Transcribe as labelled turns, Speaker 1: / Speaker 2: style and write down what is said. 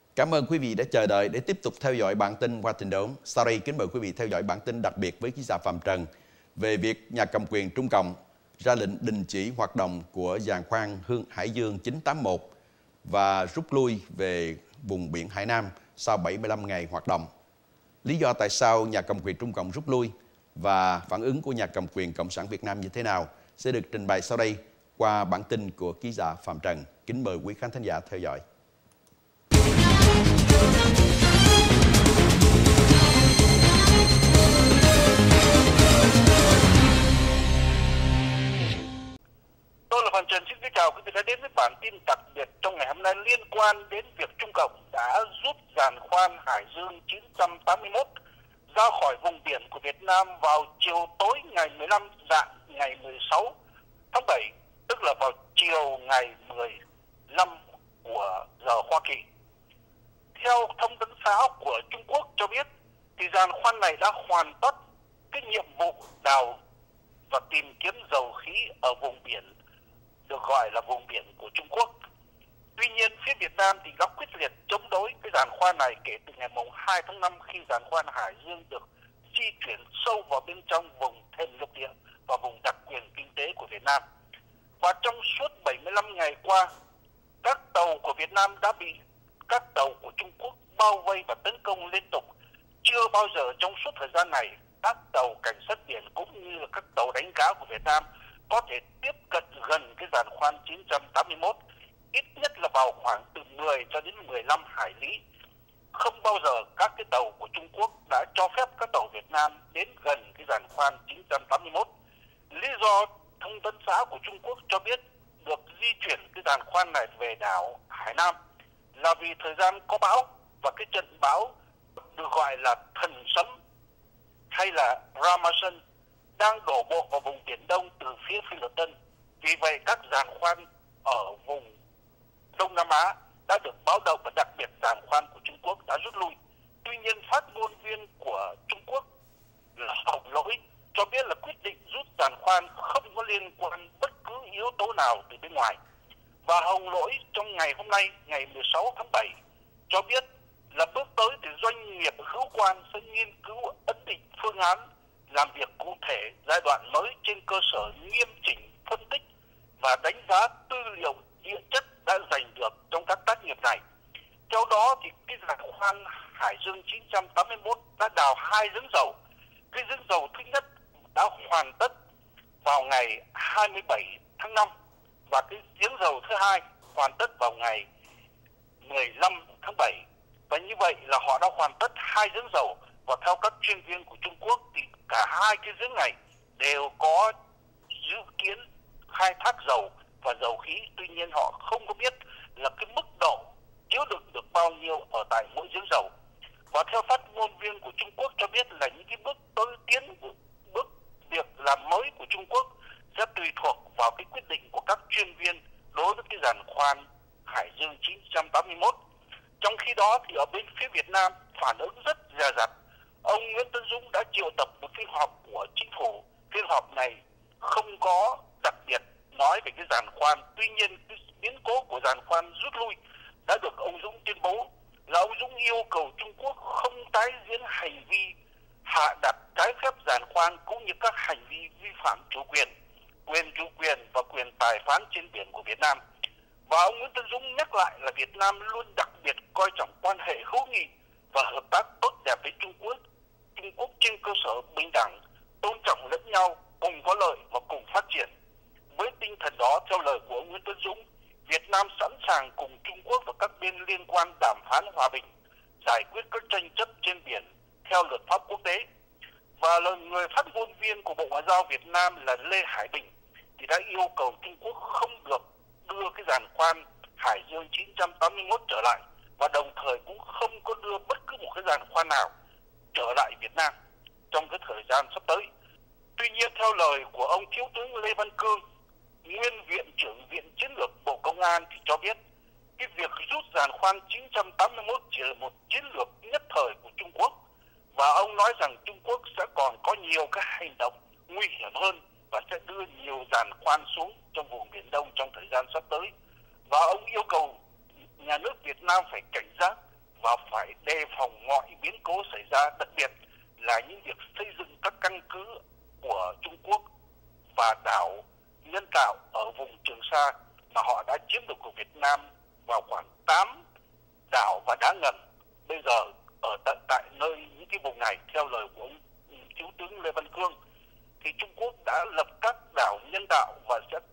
Speaker 1: Cảm ơn quý vị đã chờ đợi để tiếp tục theo dõi bản tin Qua Tình Đốn. Sau đây kính mời quý vị theo dõi bản tin đặc biệt với ký giả Phạm Trần về việc nhà cầm quyền Trung Cộng ra lệnh đình chỉ hoạt động của giàn khoan Hải Dương 981 và rút lui về vùng biển Hải Nam sau 75 ngày hoạt động. Lý do tại sao nhà cầm quyền Trung Cộng rút lui và phản ứng của nhà cầm quyền Cộng sản Việt Nam như thế nào sẽ được trình bày sau đây qua bản tin của ký giả Phạm Trần. Kính mời quý khán thính giả theo dõi.
Speaker 2: Tôi là Phạm Trần, xin kính chào quý vị đã đến với bản tin đặc biệt trong ngày hôm nay liên quan đến việc Trung Cộng đã rút giàn khoan Hải Dương 981 ra khỏi vùng biển của Việt Nam vào chiều tối ngày 15 rạng ngày 16 tháng 7, tức là vào chiều ngày 15 của giờ Hoa Kỳ. Theo thông tấn xã của Trung Quốc cho biết, thì giàn khoan này đã hoàn tất cái nhiệm vụ đào và tìm kiếm dầu khí ở vùng biển được gọi là vùng biển của Trung Quốc. Tuy nhiên, phía Việt Nam thì đã quyết liệt chống đối cái giàn khoan này kể từ ngày 2 tháng 5 khi giàn khoan Hải Dương được di chuyển sâu vào bên trong vùng thềm lục địa và vùng đặc quyền kinh tế của Việt Nam. Và trong suốt 75 ngày qua, các tàu của Việt Nam đã bị các tàu của Trung Quốc bao vây và tấn công liên tục. Chưa bao giờ trong suốt thời gian này, các tàu cảnh sát biển cũng như là các tàu đánh cá của Việt Nam có thể tiếp cận gần cái giàn khoan 981, ít nhất là vào khoảng từ 10 cho đến 15 hải lý. Không bao giờ các cái tàu của Trung Quốc đã cho phép các tàu Việt Nam đến gần cái giàn khoan 981. Lý do thông tấn xã của Trung Quốc cho biết được di chuyển cái giàn khoan này về đảo Hải Nam là vì thời gian có bão, và cái trận bão được gọi là thần sấm hay là Ramasan đang đổ bộ vào vùng Biển Đông từ phía Phi Luật Tân. Vì vậy các giàn khoan ở vùng Đông Nam Á đã được báo động, và đặc biệt giàn khoan của Trung Quốc đã rút lui. Tuy nhiên, phát ngôn viên của Trung Quốc là Hồng Lỗi cho biết là quyết định rút giàn khoan không có liên quan bất cứ yếu tố nào từ bên ngoài. Và Hồng Lỗi trong ngày hôm nay, ngày 16 tháng 7, cho biết là bước tới thì doanh nghiệp hữu quan sẽ nghiên cứu ấn định phương án làm việc cụ thể giai đoạn mới trên cơ sở nghiêm chỉnh phân tích và đánh giá tư liệu địa chất đã giành được trong các tác nghiệp này. Theo đó thì cái giàn khoan Hải Dương 981 đã đào 2 giếng dầu. Cái giếng dầu thứ nhất đã hoàn tất vào ngày 27 tháng 5 và cái giếng dầu thứ hai hoàn tất vào ngày 15 tháng 7. Và như vậy là họ đã hoàn tất 2 giếng dầu, và theo các chuyên viên của Trung Quốc thì cả 2 cái giếng này đều có dự kiến khai thác dầu và dầu khí. Tuy nhiên họ không có biết là cái mức độ chứa đựng được bao nhiêu ở tại mỗi giếng dầu. Và theo phát ngôn viên của Trung Quốc cho biết là những cái bước việc làm mới của Trung Quốc sẽ tùy thuộc vào cái quyết định của các chuyên viên đối với cái giàn khoan Hải Dương 981. Trong khi đó thì ở bên phía Việt Nam phản ứng rất dè dặt. Ông Nguyễn Tấn Dũng đã triệu tập một phiên họp của chính phủ. Phiên họp này không có đặc biệt nói về cái giàn khoan. Tuy nhiên cái biến cố của giàn khoan rút lui đã được ông Dũng tuyên bố là ông Dũng yêu cầu Trung Quốc không tái diễn hành vi hạ đặt trái phép giàn khoan cũng như các hành vi vi phạm chủ quyền và quyền tài phán trên biển của Việt Nam. Và ông Nguyễn Tấn Dũng nhắc lại là Việt Nam luôn đặc biệt coi trọng quan hệ hữu nghị và hợp tác tốt đẹp với Trung Quốc trên cơ sở bình đẳng, tôn trọng lẫn nhau, cùng có lợi và cùng phát triển. Với tinh thần đó, theo lời của ông Nguyễn Tấn Dũng, Việt Nam sẵn sàng cùng Trung Quốc và các bên liên quan đàm phán hòa bình, giải quyết các tranh chấp trên biển theo luật pháp quốc tế. Và là người phát ngôn viên của Bộ Ngoại giao Việt Nam là Lê Hải Bình thì đã yêu cầu Trung Quốc không được đưa cái giàn khoan Hải Dương 981 trở lại, và đồng thời cũng không có đưa bất cứ một cái giàn khoan nào trở lại Việt Nam trong cái thời gian sắp tới. Tuy nhiên, theo lời của ông Thiếu tướng Lê Văn Cương, nguyên Viện trưởng Viện Chiến lược Bộ Công an thì cho biết cái việc rút giàn khoan 981 chỉ là một chiến lược nhất thời của Trung Quốc, và ông nói rằng Trung Quốc sẽ còn có nhiều các hành động nguy hiểm hơn và sẽ đưa nhiều giàn khoan xuống trong vùng Biển Đông trong thời gian sắp tới. Và ông yêu cầu nhà nước Việt Nam phải cảnh giác và phải đề phòng mọi biến cố xảy ra, đặc biệt là những việc xây dựng các căn cứ của Trung Quốc và đảo nhân tạo ở vùng Trường Sa mà họ đã chiếm được của Việt Nam vào khoảng 8 đảo và đá ngầm. Bây giờ ở tại nơi những cái vùng này, theo lời của ông Thiếu tướng Lê Văn Cương, thì Trung Quốc đã lập các đảo nhân tạo và sẽ